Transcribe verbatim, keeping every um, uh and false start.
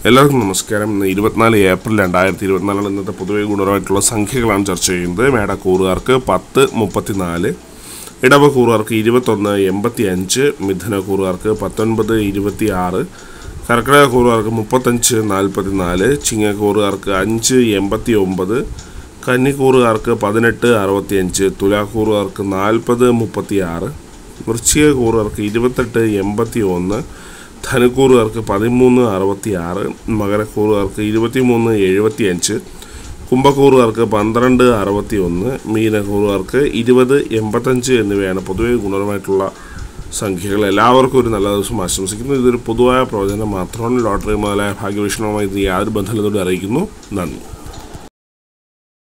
എല്ലാവർക്കും നമസ്കാരം. ഇന്ന് ഇരുപത്തിനാല് ഏപ്രിൽ രണ്ടായിരത്തി ഇരുപത്തിനാലിൽ ഇന്നത്തെ പൊതുവെ ഗുണപരമായിട്ടുള്ള സംഖ്യകളാണ് ചർച്ച ചെയ്യുന്നത്. മേടക്കൂറുകാർക്ക് പത്ത് മുപ്പത്തിനാല്, ഇടവക്കൂറുകാർക്ക് ഇരുപത്തൊന്ന് എൺപത്തി അഞ്ച്, മിഥുനക്കൂറുകാർക്ക് പത്തൊൻപത് ഇരുപത്തി ആറ്, കർക്കിടകക്കൂറുകാർക്ക് മുപ്പത്തഞ്ച് നാൽപ്പത്തി നാല്, ചിങ്ങക്കൂറുകാർക്ക് അഞ്ച് എൺപത്തി ഒമ്പത്, കന്നിക്കൂറുകാർക്ക് പതിനെട്ട് അറുപത്തി അഞ്ച്, തുലാക്കൂറുകാർക്ക് നാൽപ്പത് മുപ്പത്തി ആറ്, വൃശ്ചികക്കൂറുകാർക്ക് ഇരുപത്തെട്ട് എൺപത്തി ഒന്ന്, ധനുക്കൂറുകാർക്ക് പതിമൂന്ന് അറുപത്തി ആറ്, മകരക്കൂറുകാർക്ക് ഇരുപത്തി മൂന്ന് എഴുപത്തി അഞ്ച്, കുംഭക്കൂറുകാർക്ക് പന്ത്രണ്ട് അറുപത്തി ഒന്ന്, മീനക്കൂറുകാർക്ക് ഇരുപത് എൺപത്തഞ്ച് എന്നിവയാണ് പൊതുവെ ഗുണപരമായിട്ടുള്ള സംഖ്യകൾ. എല്ലാവർക്കും ഒരു നല്ല ദിവസം ആശംസിക്കുന്നു. ഇതൊരു പൊതുവായ പ്രവചനം മാത്രമാണ്. ലോട്ടറി മുതലായ ഭാഗ്യവീക്ഷണവുമായി ഇത് യാതൊരു ബന്ധമില്ലെന്നോട് അറിയിക്കുന്നു. നന്ദി.